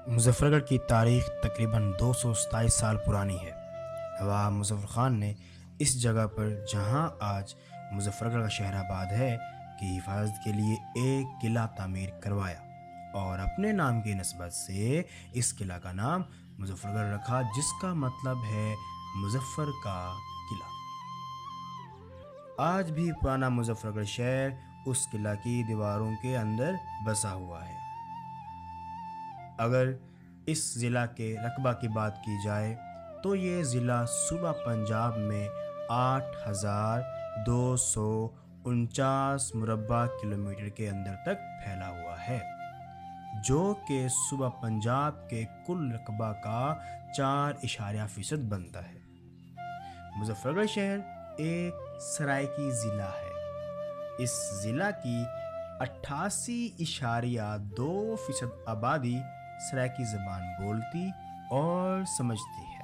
مظفر گڑھ کی تاریخ تقریباً 227 سال پرانی ہے۔ نواب مظفر خان نے اس جگہ پر جہاں آج مظفر گڑھ کا شہر آباد ہے کی حفاظت کے لیے ایک قلعہ تعمیر کروایا اور اپنے نام کی نسبت سے اس قلعہ کا نام مظفر گڑھ رکھا، جس کا مطلب ہے مظفر کا قلعہ۔ آج بھی پرانا مظفر گڑھ شہر اس قلعہ کی دیواروں کے اندر بسا ہوا ہے۔ اگر اس ضلع کے رقبہ کی بات کی جائے تو یہ ضلع صوبہ پنجاب میں 8,249 مربع کلومیٹر کے اندر تک پھیلا ہوا ہے، جو کہ صوبہ پنجاب کے کل رقبہ کا 4.% بنتا ہے۔ مظفر گڑھ شہر ایک سرائکی ضلع ہے۔ اس ضلع کی 88.2% آبادی سرائکی زبان بولتی اور سمجھتی ہے۔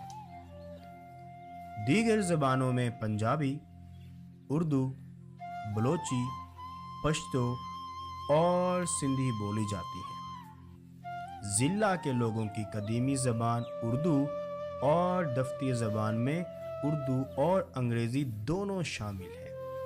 دیگر زبانوں میں پنجابی، اردو، بلوچی، پشتو اور سندھی بولی جاتی ہے۔ ضلع کے لوگوں کی قدیمی زبان اردو اور دفتری زبان میں اردو اور انگریزی دونوں شامل ہے۔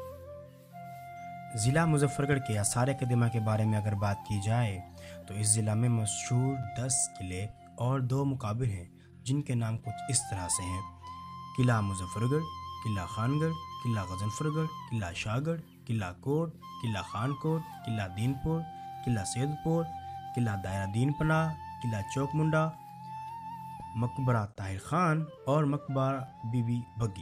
ضلع مظفر گڑھ کے آثار قدیمہ کے بارے میں اگر بات کی جائے تو اس ضلع میں مشہور 10 قلعے اور 2 مقابر ہیں، جن کے نام کچھ اس طرح سے ہیں: قلعہ مظفر گڑھ، قلعہ خان گڑھ، قلعہ غضنفر گڑھ، قلعہ شاہ گڑھ، قلعہ کوٹ، قلعہ خان کوٹ، قلعہ دین پور، قلعہ سید پور، قلعہ دائرہ دین پناہ، قلعہ چوک منڈا، مقبرہ طاہر خان اور مقبرہ بی بی بگی۔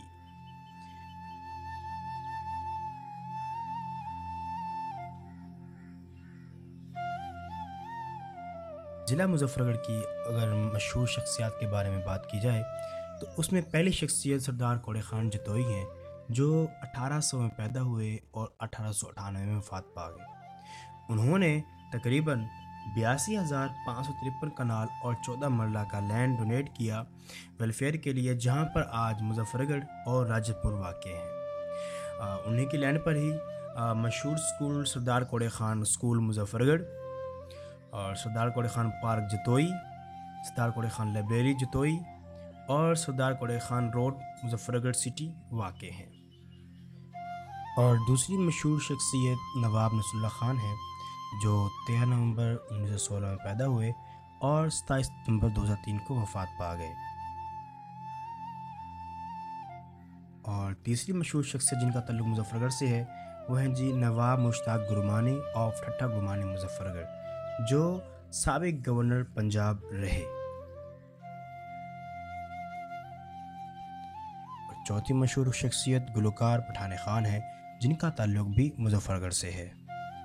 ضلع مظفر گڑھ کی اگر مشہور شخصیات کے بارے میں بات کی جائے تو اس میں پہلی شخصیت سردار کوڑے خان جتوئی ہیں، جو 1800 میں پیدا ہوئے اور 1898 میں وفات پا گئے۔ انہوں نے تقریباً 82,553 کنال اور 14 مرلہ کا لینڈ ڈونیٹ کیا ویلفیئر کے لیے، جہاں پر آج مظفر گڑھ اور راجہ پور واقع ہیں۔ انہیں کی لینڈ پر ہی مشہور سکول سردار کوڑے خان سکول مظفر گڑھ اور سردار کوڑے خان پارک جتوئی، سردار کوڑے خان لائبریری جتوئی اور سردار کوڑے خان روڈ مظفر گڑھ سٹی واقع ہیں۔ اور دوسری مشہور شخصیت نواب نصر اللہ خان ہے، جو 13 نومبر 1916 میں پیدا ہوئے اور 27 ستمبر 2003 کو وفات پا گئے۔ اور تیسری مشہور شخصیت جن کا تعلق مظفر گڑھ سے ہے وہ ہیں جی نواب مشتاق گرمانی آف ٹھٹھہ گرمانی مظفر گڑھ، جو سابق گورنر پنجاب رہے۔ اور چوتھی مشہور شخصیت گلوکار پٹھان خان ہے، جن کا تعلق بھی مظفر گڑھ سے ہے۔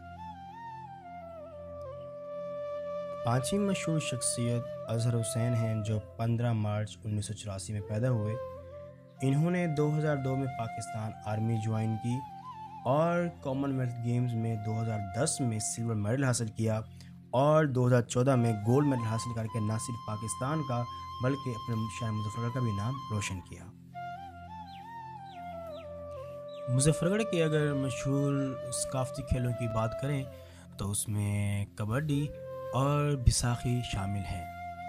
پانچویں مشہور شخصیت اظہر حسین ہیں، جو 15 مارچ 1984 میں پیدا ہوئے۔ انہوں نے 2002 میں پاکستان آرمی جوائن کی اور کامن ویلتھ گیمز میں 2010 میں سلور میڈل حاصل کیا اور 2014 میں گولڈ میڈل حاصل کر کے نہ صرف پاکستان کا بلکہ اپنے شہر مظفر گڑھ کا بھی نام روشن کیا۔ مظفر گڑھ کے اگر مشہور ثقافتی کھیلوں کی بات کریں تو اس میں کبڈی اور بیساکھی شامل ہیں۔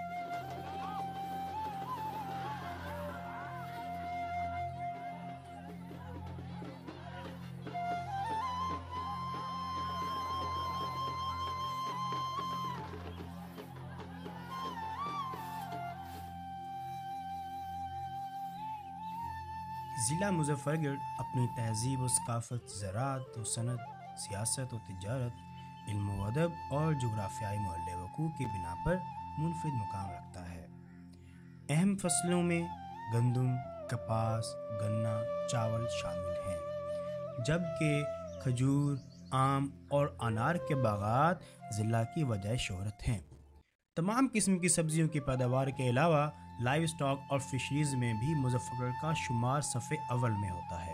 ضلع مظفر گڑھ اپنی تہذیب و ثقافت، زراعت و صنعت، سیاست و تجارت، علم و ادب اور جغرافیائی محل وقوع کی بنا پر منفرد مقام رکھتا ہے۔ اہم فصلوں میں گندم، کپاس، گنا، چاول شامل ہیں، جبکہ کھجور، آم اور انار کے باغات ضلع کی وجہ شہرت ہیں۔ تمام قسم کی سبزیوں کی پیداوار کے علاوہ لائیو اسٹاک اور فشریز میں بھی مظفر گڑھ کا شمار صف اول میں ہوتا ہے۔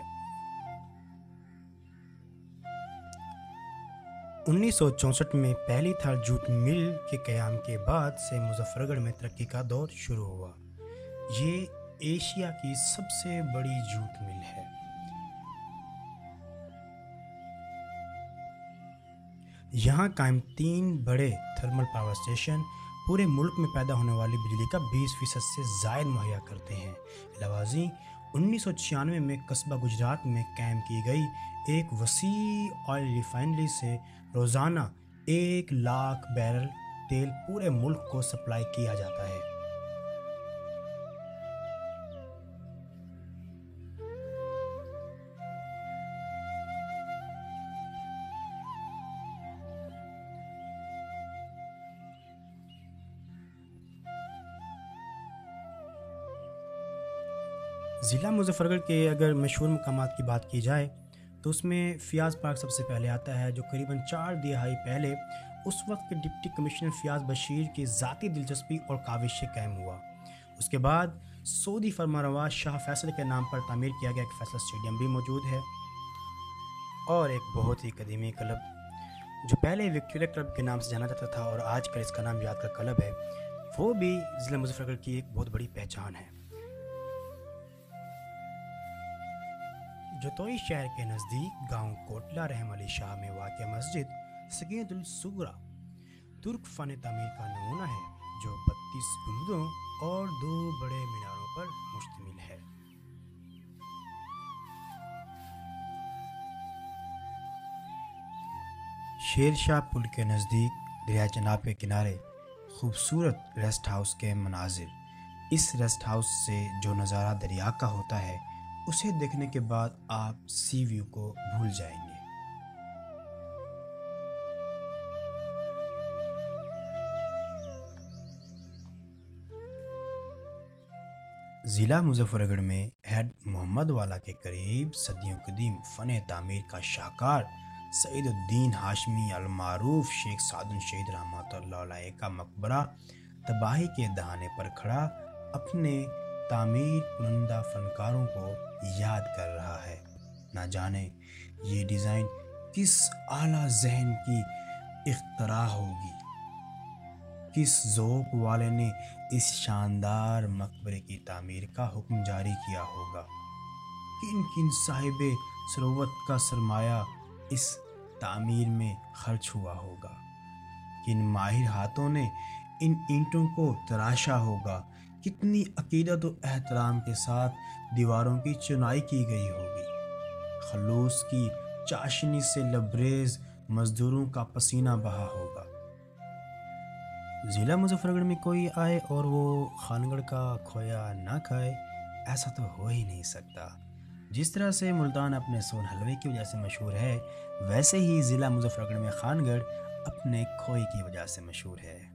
1964 میں پہلی تھار جوٹ مل کے قیام کے بعد سے مظفر گڑھ میں ترقی کا دور شروع ہوا۔ یہ ایشیا کی سب سے بڑی جوٹ مل ہے۔ یہاں قائم 3 بڑے تھرمل پاور اسٹیشن پورے ملک میں پیدا ہونے والی بجلی کا 20% سے زائد مہیا کرتے ہیں۔ علاوہ ازیں 1996 میں قصبہ گجرات میں قائم کی گئی ایک وسیع آئل ریفائنری سے روزانہ 1 لاکھ بیرل تیل پورے ملک کو سپلائی کیا جاتا ہے۔ ضلع مظفر گڑھ کے اگر مشہور مقامات کی بات کی جائے تو اس میں فیاض پارک سب سے پہلے آتا ہے، جو قریباً 4 دہائی پہلے اس وقت کے ڈپٹی کمشنر فیاض بشیر کی ذاتی دلچسپی اور کاوش سے قائم ہوا۔ اس کے بعد سعودی فرمانروا شاہ فیصل کے نام پر تعمیر کیا گیا ایک فیصل اسٹیڈیم بھی موجود ہے، اور ایک بہت ہی قدیمی کلب جو پہلے وکٹوریہ کلب کے نام سے جانا جاتا تھا اور آج کل اس کا نام یادگار کلب ہے، وہ بھی ضلع مظفر گڑھ کی ایک بہت بڑی پہچان ہے۔ جتوئی شہر کے نزدیک گاؤں کوٹلہ رحم علی شاہ میں واقع مسجد سکینۃ الصغریٰ ترک فن تعمیر کا نمونہ ہے، جو 32 گنبدوں اور 2 بڑے میناروں پر مشتمل ہے۔ شیر شاہ پل کے نزدیک دریائے چناب کے کنارے خوبصورت ریسٹ ہاؤس کے مناظر۔ اس ریسٹ ہاؤس سے جو نظارہ دریا کا ہوتا ہے اسے دیکھنے کے بعد آپ سی ویو کو بھول جائیں گے۔ ضلع مظفر گڑھ میں ہیڈ محمد والا کے قریب صدیوں قدیم فن تعمیر کا شاہکار سعید الدین ہاشمی المعروف شیخ سعد شہید رحمۃ اللہ علیہ کا مقبرہ تباہی کے دہانے پر کھڑا اپنے تعمیر کنندہ فنکاروں کو یاد کر رہا ہے۔ نہ جانے یہ ڈیزائن کس اعلیٰ ذہن کی اختراع ہوگی، کس ذوق والے نے اس شاندار مقبرے کی تعمیر کا حکم جاری کیا ہوگا، کن کن صاحب ثروت کا سرمایہ اس تعمیر میں خرچ ہوا ہوگا، کن ماہر ہاتھوں نے ان اینٹوں کو تراشا ہوگا، کتنی عقیدت و احترام کے ساتھ دیواروں کی چنائی کی گئی ہوگی، خلوص کی چاشنی سے لبریز مزدوروں کا پسینہ بہا ہوگا۔ ضلع مظفر گڑھ میں کوئی آئے اور وہ خان گڑھ کا کھویا نہ کھائے، ایسا تو ہو ہی نہیں سکتا۔ جس طرح سے ملتان اپنے سون حلوے کی وجہ سے مشہور ہے، ویسے ہی ضلع مظفر گڑھ میں خان گڑھ اپنے کھوئے کی وجہ سے مشہور ہے۔